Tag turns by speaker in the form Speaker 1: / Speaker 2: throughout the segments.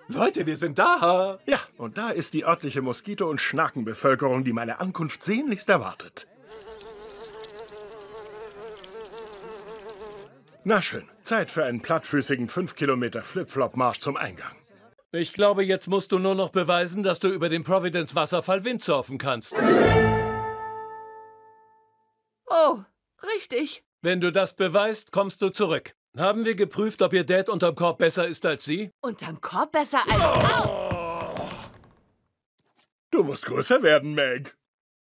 Speaker 1: Leute, wir sind da!
Speaker 2: Ja, und da ist die örtliche Moskito- und Schnakenbevölkerung, die meine Ankunft sehnlichst erwartet. Na schön, Zeit für einen plattfüßigen 5 Kilometer Flip-Flop-Marsch zum Eingang.
Speaker 1: Ich glaube, jetzt musst du nur noch beweisen, dass du über den Providence-Wasserfall windsurfen kannst.
Speaker 3: Oh, richtig.
Speaker 1: Wenn du das beweist, kommst du zurück. Haben wir geprüft, ob ihr Dad unterm Korb besser ist als sie?
Speaker 3: Unterm Korb besser als...
Speaker 2: Oh. Du musst größer werden, Meg.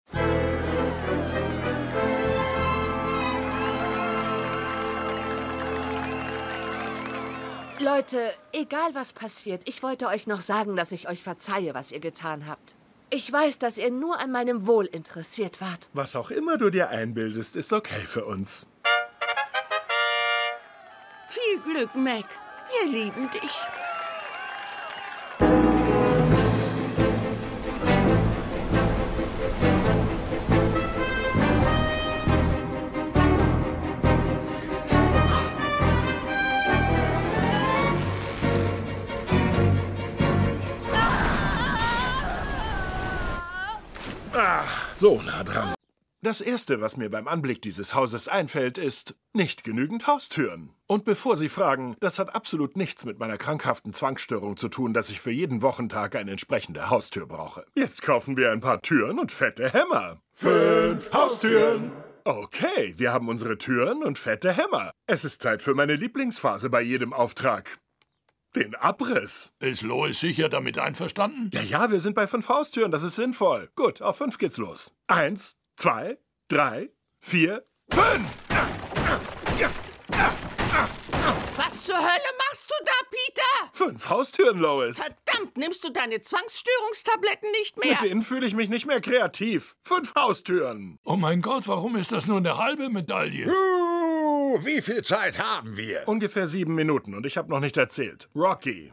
Speaker 3: Leute, egal was passiert, ich wollte euch noch sagen, dass ich euch verzeihe, was ihr getan habt. Ich weiß, dass ihr nur an meinem Wohl interessiert wart.
Speaker 2: Was auch immer du dir einbildest, ist okay für uns.
Speaker 4: Viel Glück, Meg. Wir lieben dich.
Speaker 2: So nah dran. Das Erste, was mir beim Anblick dieses Hauses einfällt, ist nicht genügend Haustüren. Und bevor Sie fragen, das hat absolut nichts mit meiner krankhaften Zwangsstörung zu tun, dass ich für jeden Wochentag eine entsprechende Haustür brauche. Jetzt kaufen wir ein paar Türen und fette Hämmer. 5 Haustüren! Okay, wir haben unsere Türen und fette Hämmer. Es ist Zeit für meine Lieblingsphase bei jedem Auftrag. Den Abriss.
Speaker 5: Ist Lois sicher damit einverstanden?
Speaker 2: Ja, wir sind bei 5 Haustüren, das ist sinnvoll. Gut, auf 5 geht's los. 1, 2, 3, 4, 5!
Speaker 4: Was zur Hölle machst du da, Peter?
Speaker 2: 5 Haustüren, Lois.
Speaker 4: Verdammt, nimmst du deine Zwangsstörungstabletten nicht mehr?
Speaker 2: Mit denen fühle ich mich nicht mehr kreativ. 5 Haustüren.
Speaker 5: Oh mein Gott, warum ist das nur eine halbe Medaille?
Speaker 6: Wie viel Zeit haben wir?
Speaker 2: Ungefähr 7 Minuten und ich habe noch nicht erzählt. Rocky.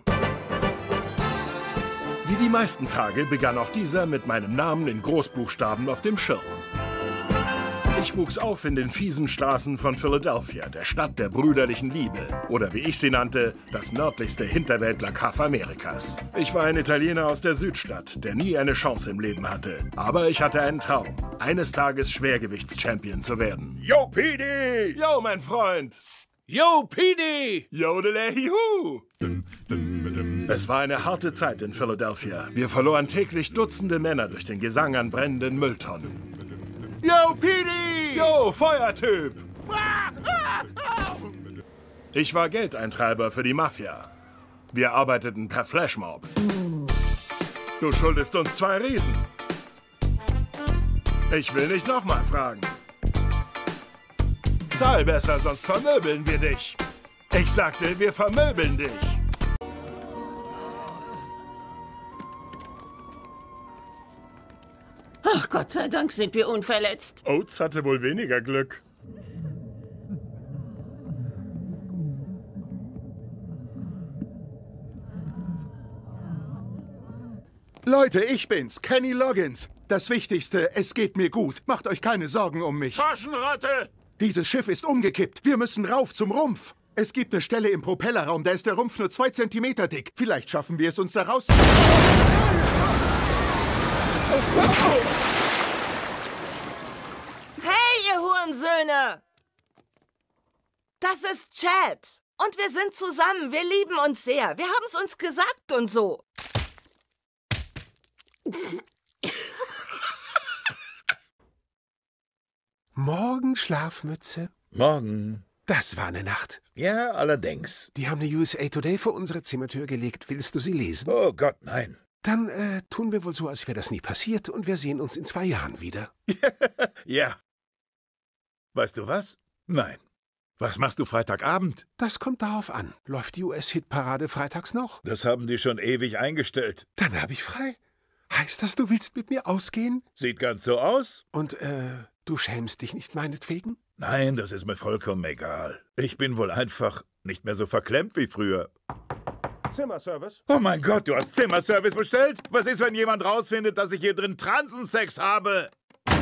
Speaker 2: Wie die meisten Tage begann auch dieser mit meinem Namen in Großbuchstaben auf dem Schirm. Ich wuchs auf in den fiesen Straßen von Philadelphia, der Stadt der brüderlichen Liebe. Oder wie ich sie nannte, das nördlichste Hinterwäldler-Kaff Amerikas. Ich war ein Italiener aus der Südstadt, der nie eine Chance im Leben hatte. Aber ich hatte einen Traum, eines Tages Schwergewichts-Champion zu werden.
Speaker 6: Yo, Petey!
Speaker 2: Yo, mein Freund!
Speaker 1: Yo, Petey!
Speaker 2: Jodelehihu! Es war eine harte Zeit in Philadelphia. Wir verloren täglich Dutzende Männer durch den Gesang an brennenden Mülltonnen. Yo, Petey! Yo, Feuertyp! Ich war Geldeintreiber für die Mafia. Wir arbeiteten per Flashmob. Du schuldest uns 2 Riesen. Ich will nicht nochmal fragen. Zahl besser, sonst vermöbeln wir dich. Ich sagte, wir vermöbeln dich.
Speaker 4: Ach, Gott sei Dank sind wir unverletzt.
Speaker 2: Oates hatte wohl weniger Glück.
Speaker 7: Leute, ich bin's, Kenny Loggins. Das Wichtigste, es geht mir gut. Macht euch keine Sorgen um mich.
Speaker 6: Taschenratte!
Speaker 7: Dieses Schiff ist umgekippt. Wir müssen rauf zum Rumpf. Es gibt eine Stelle im Propellerraum, da ist der Rumpf nur 2 Zentimeter dick. Vielleicht schaffen wir es uns da raus.
Speaker 3: Hey, ihr Hurensöhne! Das ist Chad. Und wir sind zusammen. Wir lieben uns sehr. Wir haben es uns gesagt und so.
Speaker 8: Morgen Schlafmütze.
Speaker 6: Morgen.
Speaker 8: Das war eine Nacht.
Speaker 6: Ja, allerdings.
Speaker 8: Die haben eine USA Today vor unsere Zimmertür gelegt. Willst du sie lesen?
Speaker 6: Oh Gott, nein.
Speaker 8: Dann tun wir wohl so, als wäre das nie passiert und wir sehen uns in 2 Jahren wieder.
Speaker 6: Ja. Weißt du was? Nein. Was machst du Freitagabend?
Speaker 8: Das kommt darauf an. Läuft die US-Hitparade freitags noch?
Speaker 6: Das haben die schon ewig eingestellt.
Speaker 8: Dann habe ich frei. Heißt das, du willst mit mir ausgehen?
Speaker 6: Sieht ganz so aus.
Speaker 8: Und, du schämst dich nicht meinetwegen?
Speaker 6: Nein, das ist mir vollkommen egal. Ich bin wohl einfach nicht mehr so verklemmt wie früher.
Speaker 2: Zimmerservice?
Speaker 6: Oh mein Gott, du hast Zimmerservice bestellt? Was ist, wenn jemand rausfindet, dass ich hier drin Transensex habe?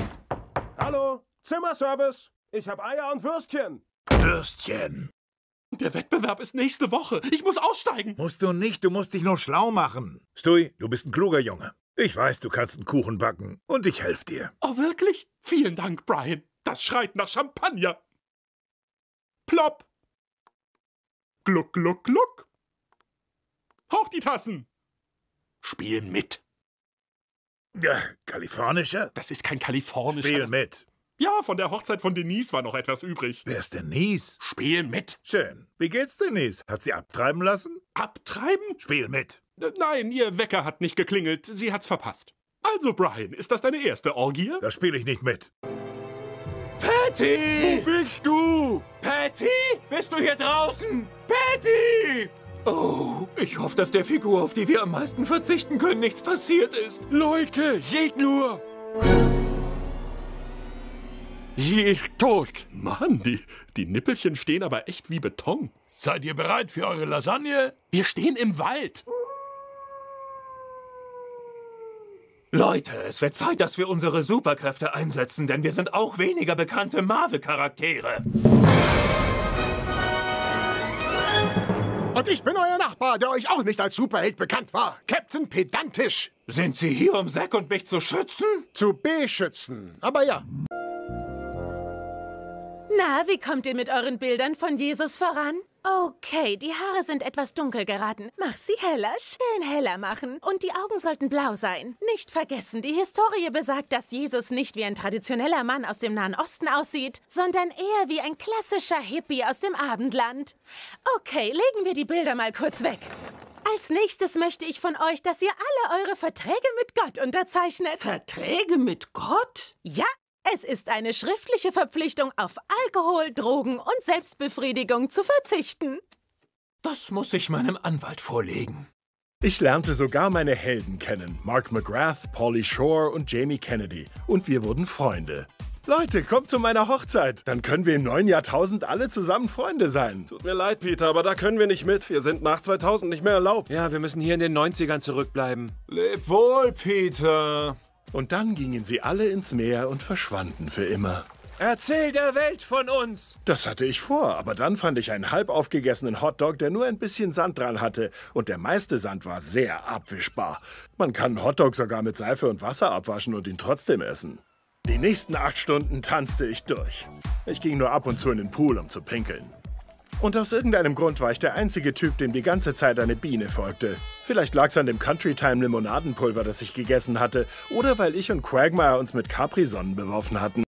Speaker 2: Hallo, Zimmerservice. Ich habe Eier und Würstchen.
Speaker 6: Würstchen.
Speaker 9: Der Wettbewerb ist nächste Woche. Ich muss aussteigen.
Speaker 6: Musst du nicht, du musst dich nur schlau machen. Stewie, du bist ein kluger Junge. Ich weiß, du kannst einen Kuchen backen und ich helfe dir.
Speaker 9: Oh, wirklich? Vielen Dank, Brian. Das schreit nach Champagner. Plopp. Gluck, gluck, gluck. Hoch die Tassen. Spiel mit.
Speaker 6: Ja, kalifornischer?
Speaker 9: Das ist kein kalifornischer.
Speaker 6: Spiel mit.
Speaker 9: Ja, von der Hochzeit von Denise war noch etwas übrig.
Speaker 6: Wer ist Denise?
Speaker 9: Spiel mit.
Speaker 6: Schön. Wie geht's Denise? Hat sie abtreiben lassen?
Speaker 9: Abtreiben?
Speaker 6: Spiel mit.
Speaker 9: Nein, ihr Wecker hat nicht geklingelt. Sie hat's verpasst. Also, Brian, ist das deine erste Orgie?
Speaker 6: Da spiele ich nicht mit.
Speaker 1: Patty! Wo bist du? Patty? Bist du hier draußen? Patty!
Speaker 10: Oh, ich hoffe, dass der Figur, auf die wir am meisten verzichten können, nichts passiert ist.
Speaker 1: Leute, seht nur!
Speaker 10: Sie ist tot.
Speaker 9: Mann, die Nippelchen stehen aber echt wie Beton.
Speaker 5: Seid ihr bereit für eure Lasagne?
Speaker 9: Wir stehen im Wald.
Speaker 10: Leute, es wird Zeit, dass wir unsere Superkräfte einsetzen, denn wir sind auch weniger bekannte Marvel-Charaktere.
Speaker 7: Und ich bin euer Nachbar, der euch auch nicht als Superheld bekannt war. Captain Pedantisch.
Speaker 10: Sind Sie hier, um Zack und mich zu schützen?
Speaker 7: Zu beschützen. Aber ja.
Speaker 11: Na, wie kommt ihr mit euren Bildern von Jesus voran? Okay, die Haare sind etwas dunkel geraten. Mach sie heller, schön heller machen. Und die Augen sollten blau sein. Nicht vergessen, die Historie besagt, dass Jesus nicht wie ein traditioneller Mann aus dem Nahen Osten aussieht, sondern eher wie ein klassischer Hippie aus dem Abendland. Okay, legen wir die Bilder mal kurz weg. Als nächstes möchte ich von euch, dass ihr alle eure Verträge mit Gott unterzeichnet.
Speaker 4: Verträge mit Gott?
Speaker 11: Ja. Es ist eine schriftliche Verpflichtung, auf Alkohol, Drogen und Selbstbefriedigung zu verzichten.
Speaker 10: Das muss ich meinem Anwalt vorlegen.
Speaker 2: Ich lernte sogar meine Helden kennen. Mark McGrath, Pauly Shore und Jamie Kennedy. Und wir wurden Freunde. Leute, kommt zu meiner Hochzeit. Dann können wir im neuen Jahrtausend alle zusammen Freunde sein.
Speaker 12: Tut mir leid, Peter, aber da können wir nicht mit. Wir sind nach 2000 nicht mehr erlaubt.
Speaker 1: Ja, wir müssen hier in den 90ern zurückbleiben.
Speaker 10: Leb wohl, Peter.
Speaker 2: Und dann gingen sie alle ins Meer und verschwanden für immer.
Speaker 1: Erzähl der Welt von uns!
Speaker 2: Das hatte ich vor, aber dann fand ich einen halb aufgegessenen Hotdog, der nur ein bisschen Sand dran hatte. Und der meiste Sand war sehr abwischbar. Man kann einen Hotdog sogar mit Seife und Wasser abwaschen und ihn trotzdem essen. Die nächsten 8 Stunden tanzte ich durch. Ich ging nur ab und zu in den Pool, um zu pinkeln. Und aus irgendeinem Grund war ich der einzige Typ, dem die ganze Zeit eine Biene folgte. Vielleicht lag es an dem Country Time Limonadenpulver, das ich gegessen hatte, oder weil ich und Quagmire uns mit Capri-Sonnen beworfen hatten.